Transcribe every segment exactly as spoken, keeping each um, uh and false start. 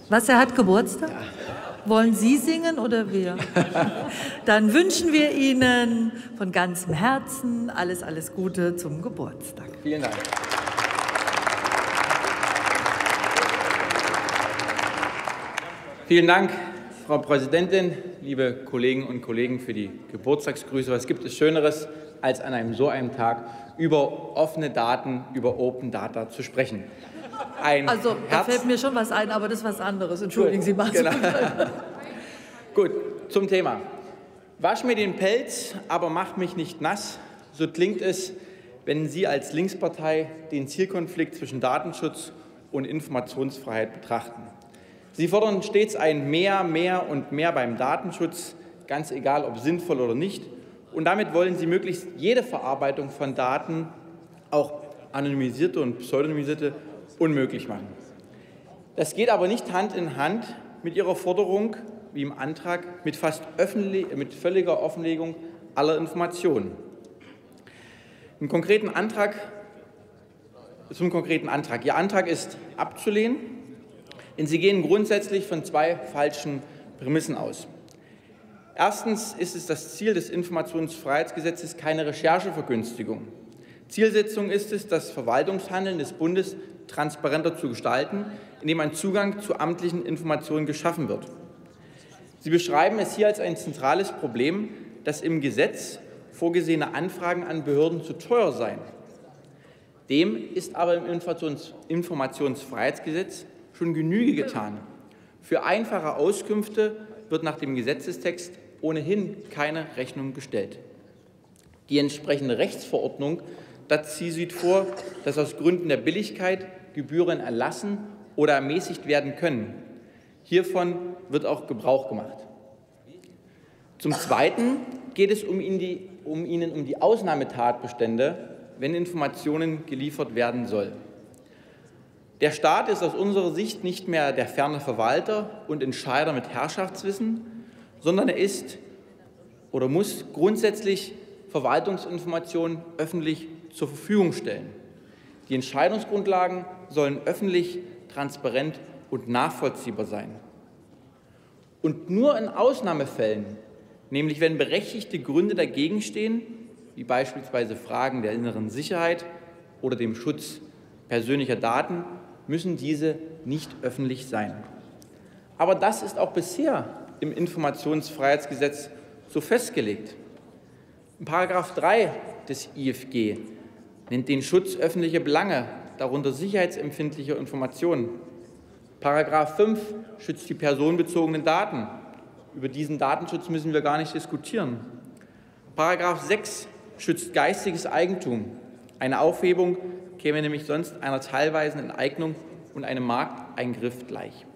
Was, er hat Geburtstag? Ja. Wollen Sie singen oder wir? Dann wünschen wir Ihnen von ganzem Herzen alles, alles Gute zum Geburtstag. Vielen Dank. Vielen Dank, Frau Präsidentin, liebe Kolleginnen und Kollegen, für die Geburtstagsgrüße. Was gibt es Schöneres, als an einem so einem Tag über offene Daten, über Open Data zu sprechen? Ein also, da Herz fällt mir schon was ein, aber das ist was anderes. Entschuldigen Gut, Sie mal. Genau. Gut, zum Thema. Wasch mir den Pelz, aber mach mich nicht nass. So klingt es, wenn Sie als Linkspartei den Zielkonflikt zwischen Datenschutz und Informationsfreiheit betrachten. Sie fordern stets ein Mehr, Mehr und Mehr beim Datenschutz, ganz egal, ob sinnvoll oder nicht. Und damit wollen Sie möglichst jede Verarbeitung von Daten, auch anonymisierte und pseudonymisierte, unmöglich machen. Das geht aber nicht Hand in Hand mit Ihrer Forderung, wie im Antrag, mit, fast öffentlich, mit völliger Offenlegung aller Informationen. Im konkreten Antrag, zum konkreten Antrag. Ihr Antrag ist abzulehnen, denn Sie gehen grundsätzlich von zwei falschen Prämissen aus. Erstens ist es das Ziel des Informationsfreiheitsgesetzes keine Recherchevergünstigung. Zielsetzung ist es, das Verwaltungshandeln des Bundes transparenter zu gestalten, indem ein Zugang zu amtlichen Informationen geschaffen wird. Sie beschreiben es hier als ein zentrales Problem, dass im Gesetz vorgesehene Anfragen an Behörden zu teuer seien. Dem ist aber im Informations- Informationsfreiheitsgesetz schon Genüge getan. Für einfache Auskünfte wird nach dem Gesetzestext ohnehin keine Rechnung gestellt. Die entsprechende Rechtsverordnung dazu sieht vor, dass aus Gründen der Billigkeit Gebühren erlassen oder ermäßigt werden können. Hiervon wird auch Gebrauch gemacht. Zum Zweiten geht es um Ihnen, die, um Ihnen um die Ausnahmetatbestände, wenn Informationen geliefert werden soll. Der Staat ist aus unserer Sicht nicht mehr der ferne Verwalter und Entscheider mit Herrschaftswissen, sondern er ist oder muss grundsätzlich Verwaltungsinformationen öffentlich zur Verfügung stellen. Die Entscheidungsgrundlagen sollen öffentlich, transparent und nachvollziehbar sein. Und nur in Ausnahmefällen, nämlich wenn berechtigte Gründe dagegen stehen, wie beispielsweise Fragen der inneren Sicherheit oder dem Schutz persönlicher Daten, müssen diese nicht öffentlich sein. Aber das ist auch bisher im Informationsfreiheitsgesetz so festgelegt. Paragraph drei des I F G nennt den Schutz öffentlicher Belange, darunter sicherheitsempfindliche Informationen. Paragraph fünf schützt die personenbezogenen Daten. Über diesen Datenschutz müssen wir gar nicht diskutieren. Paragraph sechs schützt geistiges Eigentum. Eine Aufhebung käme nämlich sonst einer teilweisen Enteignung und einem Markteingriff gleich.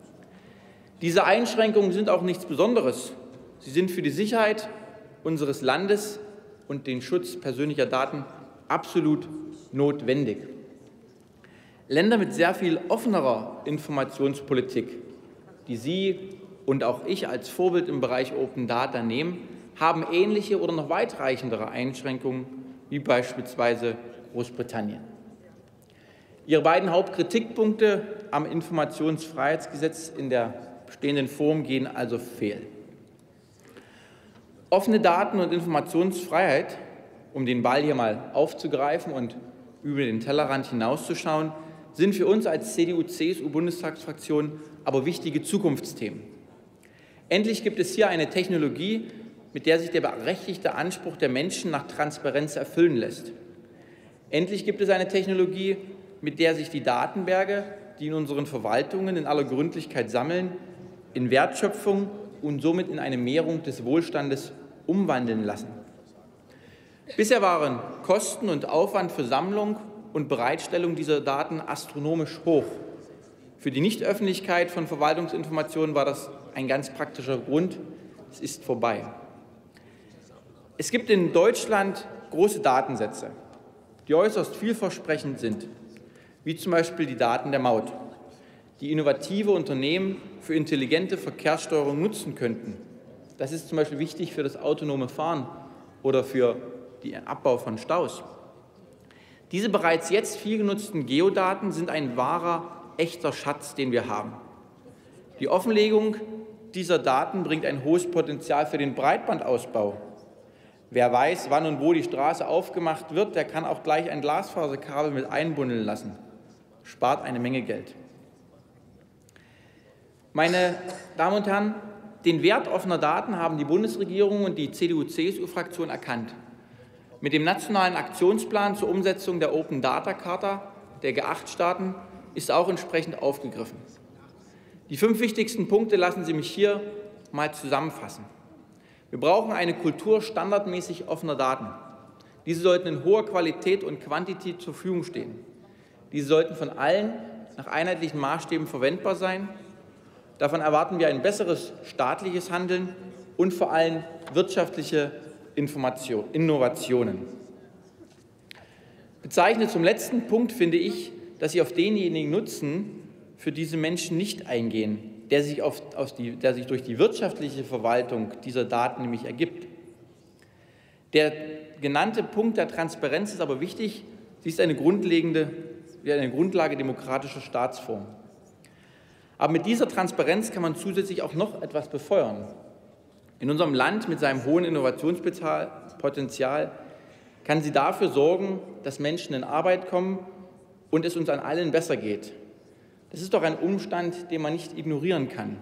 Diese Einschränkungen sind auch nichts Besonderes. Sie sind für die Sicherheit unseres Landes und den Schutz persönlicher Daten absolut notwendig. Länder mit sehr viel offenerer Informationspolitik, die Sie und auch ich als Vorbild im Bereich Open Data nehmen, haben ähnliche oder noch weitreichendere Einschränkungen wie beispielsweise Großbritannien. Ihre beiden Hauptkritikpunkte am Informationsfreiheitsgesetz in der bestehenden Form gehen also fehl. Offene Daten- und Informationsfreiheit, um den Ball hier mal aufzugreifen und über den Tellerrand hinauszuschauen, sind für uns als C D U C S U-Bundestagsfraktion aber wichtige Zukunftsthemen. Endlich gibt es hier eine Technologie, mit der sich der berechtigte Anspruch der Menschen nach Transparenz erfüllen lässt. Endlich gibt es eine Technologie, mit der sich die Datenberge, die in unseren Verwaltungen in aller Gründlichkeit sammeln, in Wertschöpfung und somit in eine Mehrung des Wohlstandes umwandeln lassen. Bisher waren Kosten und Aufwand für Sammlung und Bereitstellung dieser Daten astronomisch hoch. Für die Nichtöffentlichkeit von Verwaltungsinformationen war das ein ganz praktischer Grund. Es ist vorbei. Es gibt in Deutschland große Datensätze, die äußerst vielversprechend sind, wie zum Beispiel die Daten der Maut, die innovative Unternehmen für intelligente Verkehrssteuerung nutzen könnten. Das ist zum Beispiel wichtig für das autonome Fahren oder für den Abbau von Staus. Diese bereits jetzt viel genutzten Geodaten sind ein wahrer, echter Schatz, den wir haben. Die Offenlegung dieser Daten bringt ein hohes Potenzial für den Breitbandausbau. Wer weiß, wann und wo die Straße aufgemacht wird, der kann auch gleich ein Glasfaserkabel mit einbundeln lassen. Spart eine Menge Geld. Meine Damen und Herren, den Wert offener Daten haben die Bundesregierung und die C D U C S U-Fraktion erkannt. Mit dem Nationalen Aktionsplan zur Umsetzung der Open Data Charta der G acht Staaten ist auch entsprechend aufgegriffen. Die fünf wichtigsten Punkte lassen Sie mich hier mal zusammenfassen. Wir brauchen eine Kultur standardmäßig offener Daten. Diese sollten in hoher Qualität und Quantität zur Verfügung stehen. Diese sollten von allen nach einheitlichen Maßstäben verwendbar sein. Davon erwarten wir ein besseres staatliches Handeln und vor allem wirtschaftliche Information, Innovationen. Bezeichnend zum letzten Punkt finde ich, dass Sie auf denjenigen Nutzen für diese Menschen nicht eingehen, der sich, auf, aus die, der sich durch die wirtschaftliche Verwaltung dieser Daten nämlich ergibt. Der genannte Punkt der Transparenz ist aber wichtig. Sie ist eine grundlegende, eine Grundlage demokratischer Staatsform. Aber mit dieser Transparenz kann man zusätzlich auch noch etwas befeuern. In unserem Land mit seinem hohen Innovationspotenzial kann sie dafür sorgen, dass Menschen in Arbeit kommen und es uns an allen besser geht. Das ist doch ein Umstand, den man nicht ignorieren kann.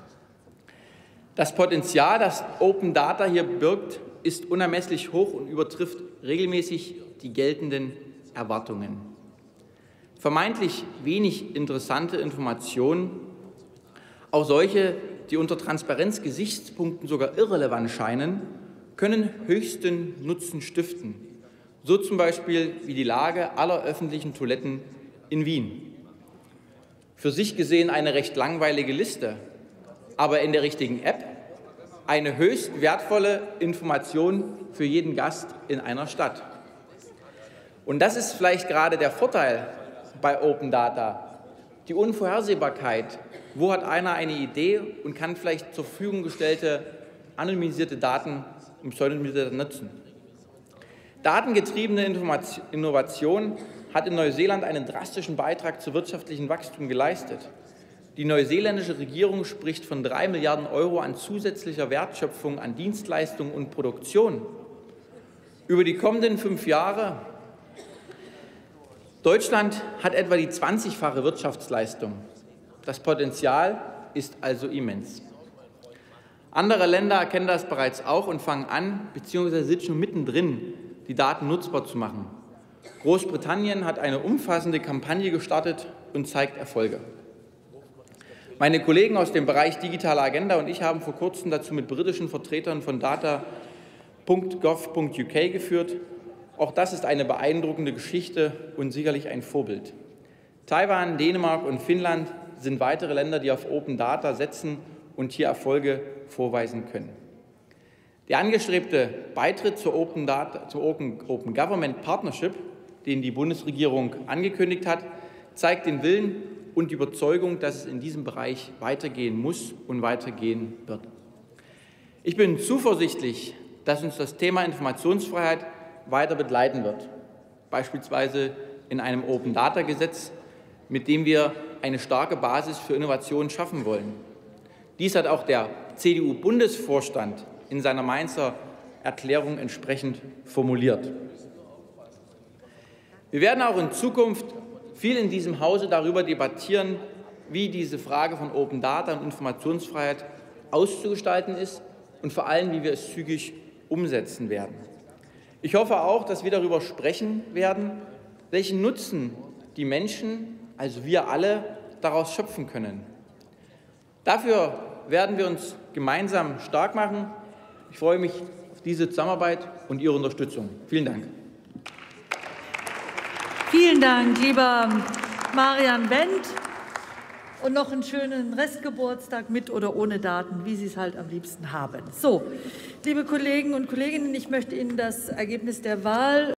Das Potenzial, das Open Data hier birgt, ist unermesslich hoch und übertrifft regelmäßig die geltenden Erwartungen. Vermeintlich wenig interessante Informationen, auch solche, die unter Transparenzgesichtspunkten sogar irrelevant scheinen, können höchsten Nutzen stiften. So zum Beispiel wie die Lage aller öffentlichen Toiletten in Wien. Für sich gesehen eine recht langweilige Liste, aber in der richtigen App eine höchst wertvolle Information für jeden Gast in einer Stadt. Und das ist vielleicht gerade der Vorteil bei Open Data, die Unvorhersehbarkeit. Wo hat einer eine Idee und kann vielleicht zur Verfügung gestellte anonymisierte Daten und pseudonymisierte nutzen? Datengetriebene Innovation hat in Neuseeland einen drastischen Beitrag zu wirtschaftlichem Wachstum geleistet. Die neuseeländische Regierung spricht von drei Milliarden Euro an zusätzlicher Wertschöpfung an Dienstleistungen und Produktion. Über die kommenden fünf Jahre. Deutschland hat etwa die zwanzigfache Wirtschaftsleistung. Das Potenzial ist also immens. Andere Länder erkennen das bereits auch und fangen an, beziehungsweise sind schon mittendrin, die Daten nutzbar zu machen. Großbritannien hat eine umfassende Kampagne gestartet und zeigt Erfolge. Meine Kollegen aus dem Bereich Digitale Agenda und ich haben vor kurzem dazu mit britischen Vertretern von data punkt gov punkt U K geführt. Auch das ist eine beeindruckende Geschichte und sicherlich ein Vorbild. Taiwan, Dänemark und Finnland sind weitere Länder, die auf Open Data setzen und hier Erfolge vorweisen können. Der angestrebte Beitritt zur Open, Data, zur Open, Open Government Partnership, den die Bundesregierung angekündigt hat, zeigt den Willen und die Überzeugung, dass es in diesem Bereich weitergehen muss und weitergehen wird. Ich bin zuversichtlich, dass uns das Thema Informationsfreiheit weiter begleiten wird, beispielsweise in einem Open-Data-Gesetz, mit dem wir eine starke Basis für Innovation schaffen wollen. Dies hat auch der C D U-Bundesvorstand in seiner Mainzer Erklärung entsprechend formuliert. Wir werden auch in Zukunft viel in diesem Hause darüber debattieren, wie diese Frage von Open Data und Informationsfreiheit auszugestalten ist und vor allem, wie wir es zügig umsetzen werden. Ich hoffe auch, dass wir darüber sprechen werden, welchen Nutzen die Menschen, also wir alle, daraus schöpfen können. Dafür werden wir uns gemeinsam stark machen. Ich freue mich auf diese Zusammenarbeit und Ihre Unterstützung. Vielen Dank. Vielen Dank, lieber Marian Wendt. Und noch einen schönen Restgeburtstag mit oder ohne Daten, wie Sie es halt am liebsten haben. So, liebe Kollegen und Kolleginnen, ich möchte Ihnen das Ergebnis der Wahl